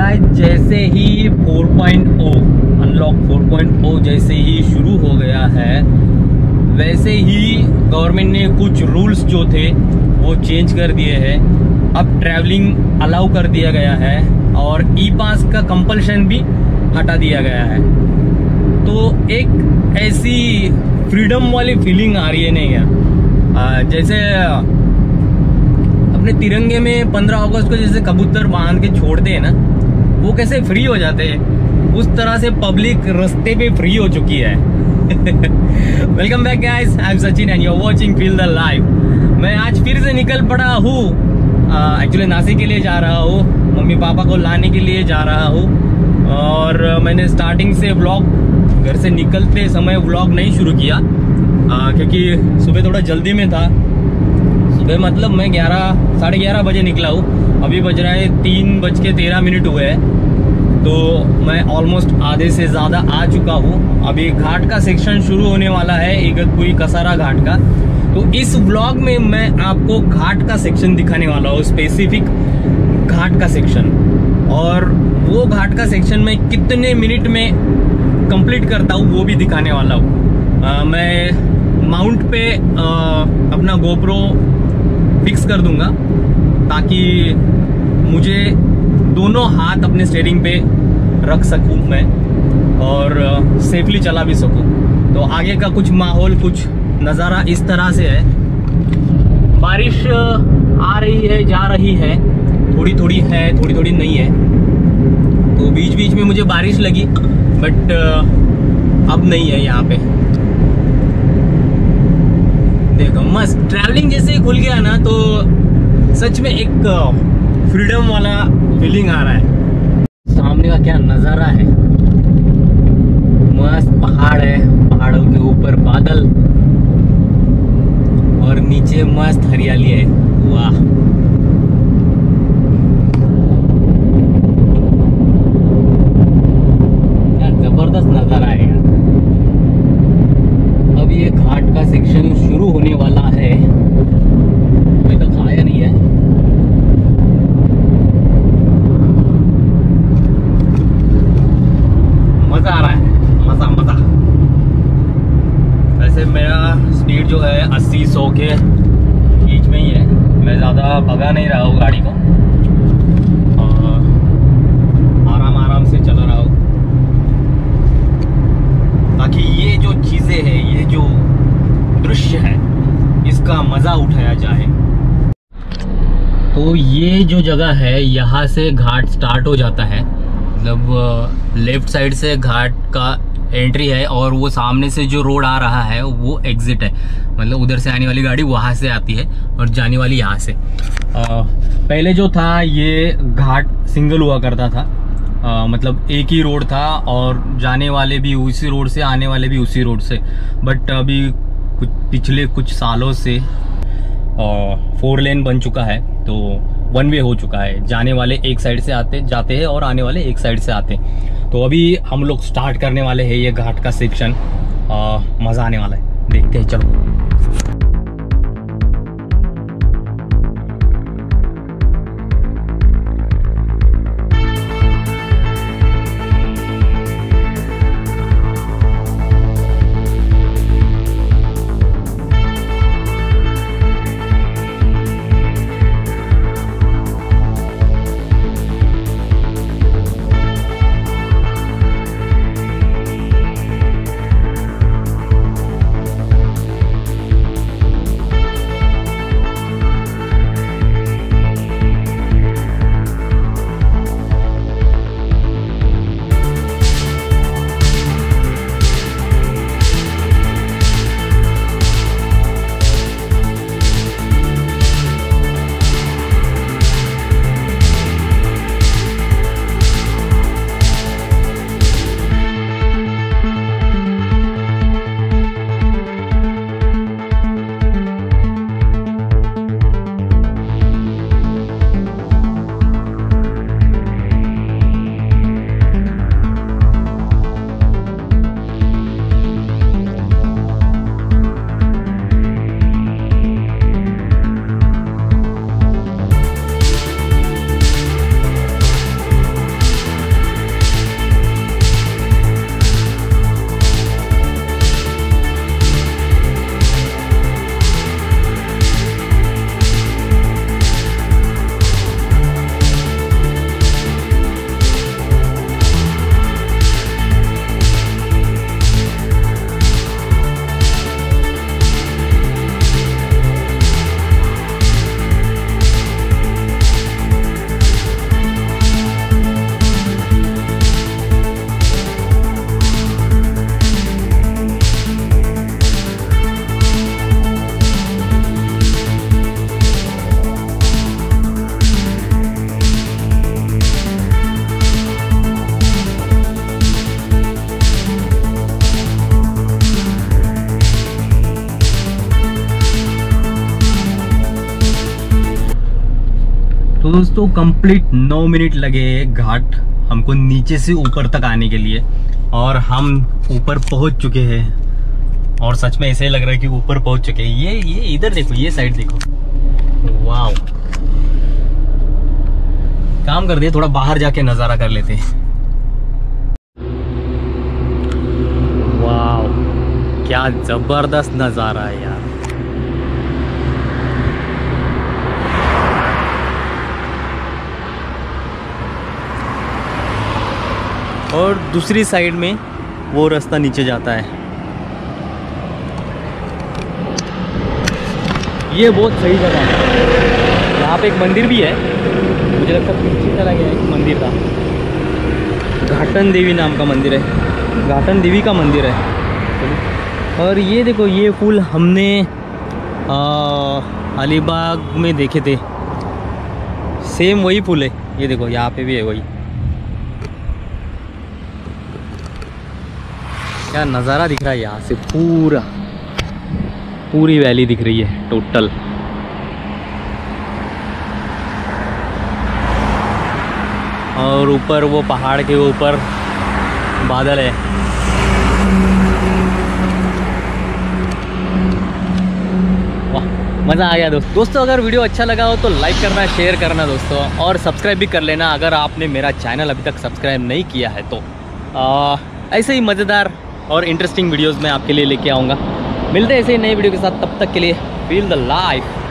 Guys जैसे ही 4.0 unlock 4.0 जैसे ही शुरू हो गया है, वैसे ही गवर्नमेंट ने कुछ रूल्स जो थे वो चेंज कर दिए हैं। अब ट्रैवलिंग अलाउ कर दिया गया है और ई पास का कंपल्शन भी हटा दिया गया है। तो एक ऐसी फ्रीडम वाली फीलिंग आ रही है नहीं यार, जैसे अपने तिरंगे में 15 अगस्त को जैसे कबूतर बांध के छोड़ते हैं ना, वो कैसे फ्री हो जाते हैं, उस तरह से पब्लिक रास्ते पे फ्री हो चुकी है। Welcome back guys, I am Sachin and you are watching feel the live. मैं आज फिर से निकल पड़ा हूँ, एक्चुअली नासिक के लिए जा रहा हूँ, मम्मी पापा को लाने के लिए जा रहा हूँ। और मैंने स्टार्टिंग से व्लॉग, घर से निकलते समय व्लॉग नहीं शुरू किया, क्योंकि सुबह थोड़ा जल्दी में था। सुबह मतलब मैं 11 साढ़े 11 बजे निकला हूँ, अभी बज रहा है 3:13 हुए हैं। तो मैं ऑलमोस्ट आधे से ज़्यादा आ चुका हूँ। अभी घाट का सेक्शन शुरू होने वाला है, इगतपुरी कसारा घाट का। तो इस व्लॉग में मैं आपको घाट का सेक्शन दिखाने वाला हूँ, स्पेसिफिक घाट का सेक्शन। और वो घाट का सेक्शन में कितने मिनट में कंप्लीट करता हूँ वो भी दिखाने वाला हूँ। मैं माउंट पे अपना गोप्रो फिक्स कर दूंगा ताकि मुझे दोनों हाथ अपने स्टीयरिंग पे रख सकूं मैं और सेफली चला भी सकूं। तो आगे का कुछ माहौल, कुछ नज़ारा इस तरह से है। बारिश आ रही है, जा रही है, थोड़ी थोड़ी है, थोड़ी थोड़ी नहीं है। तो बीच बीच में मुझे बारिश लगी, बट अब नहीं है यहाँ पे। देखो मस्त ट्रैवलिंग जैसे ही खुल गया ना, तो सच में एक फ्रीडम वाला फीलिंग आ रहा है। सामने का क्या नज़ारा है, मस्त पहाड़ है, पहाड़ों के ऊपर बादल और नीचे मस्त हरियाली है। वाह, क्या जबरदस्त नज़ारा है यार। अब ये घाट का सेक्शन शुरू होने वाला है, अभी तक खाया नहीं है। मजा आ रहा है, मजा मजा। वैसे मेरा स्पीड जो है 80-100 के बीच में ही है, मैं ज़्यादा भगा नहीं रहा हूँ गाड़ी को, आराम आराम से चला रहा हूँ ताकि ये जो चीज़ें हैं, ये जो दृश्य है, इसका मज़ा उठाया जाए। तो ये जो जगह है, यहाँ से घाट स्टार्ट हो जाता है, मतलब लेफ्ट साइड से घाट का एंट्री है और वो सामने से जो रोड आ रहा है वो एग्जिट है। मतलब उधर से आने वाली गाड़ी वहाँ से आती है और जाने वाली यहाँ से। पहले जो था ये घाट सिंगल हुआ करता था, मतलब एक ही रोड था और जाने वाले भी उसी रोड से, आने वाले भी उसी रोड से। बट अभी पिछले कुछ सालों से 4 लेन बन चुका है, तो 1 वे हो चुका है। जाने वाले एक साइड से जाते हैं और आने वाले एक साइड से आते हैं। तो अभी हम लोग स्टार्ट करने वाले हैं ये घाट का सेक्शन। मज़ा आने वाला है, देखते हैं, चलो। तो दोस्तों कंप्लीट 9 मिनट लगे घाट हमको नीचे से ऊपर तक आने के लिए, और हम ऊपर पहुंच चुके हैं। और सच में ऐसे ही लग रहा है कि ऊपर पहुंच चुके हैं। ये इधर देखो, ये साइड देखो, वाह। काम कर दिए, थोड़ा बाहर जाके नजारा कर लेते हैं। वाह, क्या जबरदस्त नजारा है यार। और दूसरी साइड में वो रास्ता नीचे जाता है। ये बहुत सही जगह है। यहाँ पे एक मंदिर भी है, मुझे लगता है पीछे चला गया एक मंदिर था, घाटन देवी नाम का मंदिर है, घाटन देवी का मंदिर है। और ये देखो, ये फूल हमने अलीबाग में देखे थे, सेम वही फूल है। ये देखो यहाँ पे भी है वही। क्या नज़ारा दिख रहा है यहाँ से, पूरी वैली दिख रही है टोटल। और ऊपर वो पहाड़ के ऊपर बादल है। वाह, मज़ा आ गया दोस्तों। अगर वीडियो अच्छा लगा हो तो लाइक करना, शेयर करना दोस्तों, और सब्सक्राइब भी कर लेना अगर आपने मेरा चैनल अभी तक सब्सक्राइब नहीं किया है तो। ऐसे ही मज़ेदार और इंटरेस्टिंग वीडियोस मैं आपके लिए लेके आऊँगा। मिलते हैं ऐसे ही नई वीडियो के साथ, तब तक के लिए फील द लाइफ।